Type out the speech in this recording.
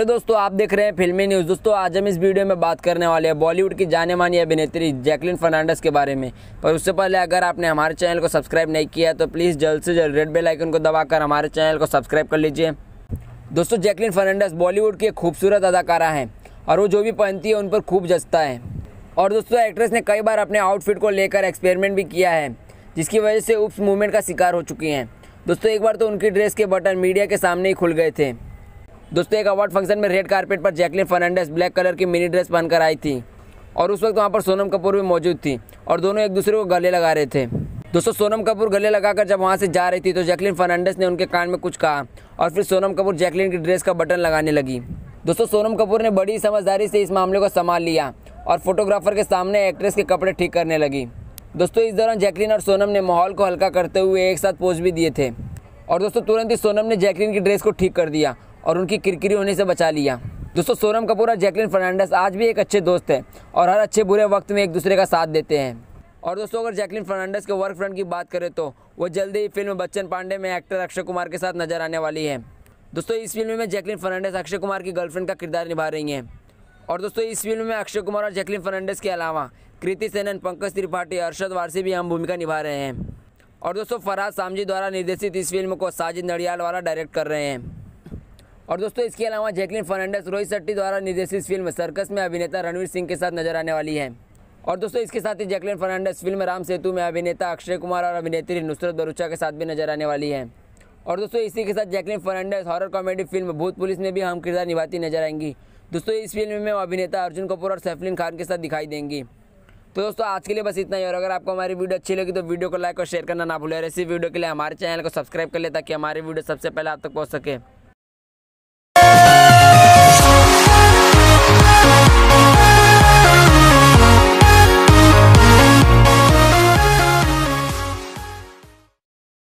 दोस्तों, आप देख रहे हैं फिल्मी न्यूज़। दोस्तों, आज हम इस वीडियो में बात करने वाले हैं बॉलीवुड की जाने मानी अभिनेत्री जैकलीन फर्नांडिस के बारे में। पर उससे पहले अगर आपने हमारे चैनल को सब्सक्राइब नहीं किया तो प्लीज़ जल्द से जल्द रेड बेल आइकन को दबाकर हमारे चैनल को सब्सक्राइब कर लीजिए। दोस्तों, जैकलीन फर्नांडिस बॉलीवुड की एक खूबसूरत अदाकारा हैं और वो जो भी पहनती है उन पर खूब जचता है। और दोस्तों, एक्ट्रेस ने कई बार अपने आउटफिट को लेकर एक्सपेरिमेंट भी किया है, जिसकी वजह से उप्स मूवमेंट का शिकार हो चुकी हैं। दोस्तों, एक बार तो उनकी ड्रेस के बटन मीडिया के सामने ही खुल गए थे। दोस्तों, एक अवार्ड फंक्शन में रेड कारपेट पर जैकलीन फर्नांडिस ब्लैक कलर की मिनी ड्रेस पहनकर आई थी और उस वक्त वहाँ पर सोनम कपूर भी मौजूद थी और दोनों एक दूसरे को गले लगा रहे थे। दोस्तों, सोनम कपूर गले लगाकर जब वहाँ से जा रही थी तो जैकलीन फर्नांडिस ने उनके कान में कुछ कहा और फिर सोनम कपूर जैकलीन की ड्रेस का बटन लगाने लगी। दोस्तों, सोनम कपूर ने बड़ी समझदारी से इस मामले को संभाल लिया और फोटोग्राफर के सामने एक्ट्रेस के कपड़े ठीक करने लगी। दोस्तों, इस दौरान जैकलीन और सोनम ने माहौल को हल्का करते हुए एक साथ पोज भी दिए थे और दोस्तों तुरंत ही सोनम ने जैकलीन की ड्रेस को ठीक कर दिया और उनकी किरकिरी होने से बचा लिया। दोस्तों, सोनम कपूर और जैकलीन फर्नांडिस आज भी एक अच्छे दोस्त हैं और हर अच्छे बुरे वक्त में एक दूसरे का साथ देते हैं। और दोस्तों, अगर जैकलीन फर्नांडिस के वर्क फ्रंट की बात करें तो वो जल्दी ही फिल्म बच्चन पांडे में एक्टर अक्षय कुमार के साथ नजर आने वाली है। दोस्तों, इस फिल्म में जैकलीन फर्नांडिस अक्षय कुमार की गर्लफ्रेंड का किरदार निभा रही हैं। और दोस्तों, इस फिल्म में अक्षय कुमार और जैकलीन फर्नांडिस के अलावा कृति सेनन, पंकज त्रिपाठी, अरशद वारसी भी अहम भूमिका निभा रहे हैं। और दोस्तों, फरहाद सामजी द्वारा निर्देशित इस फिल्म को साजिद नडियालवाला डायरेक्ट कर रहे हैं। और दोस्तों, इसके अलावा जैकलीन फर्नांडिस रोहित शेट्टी द्वारा निर्देशित फिल्म सर्कस में अभिनेता रणवीर सिंह के साथ नजर आने वाली है। और दोस्तों, इसके साथ ही जैकलीन फर्नांडिस फिल्म राम सेतु में अभिनेता अक्षय कुमार और अभिनेत्री नुसरत भरूचा के साथ भी नजर आने वाली है। और दोस्तों, इसी के साथ Jacqueline Fernandez horror comedy film Bhoot Police में भी अहम किरदार निभाती नजर आएंगी। दोस्तों, इस फिल्म में वो अभिनेता अर्जुन कपूर और सैफलिन खान के साथ दिखाई देंगी। तो दोस्तों, आज के लिए बस इतना ही। और अगर आपको हमारी वीडियो अच्छी लगी तो वीडियो को लाइक और शेयर करना ना भूलें। और इसी वीडियो के लिए हमारे चैनल को सब्सक्राइब कर ले ताकि हमारी वीडियो सबसे पहले आप तक पहुँच सके।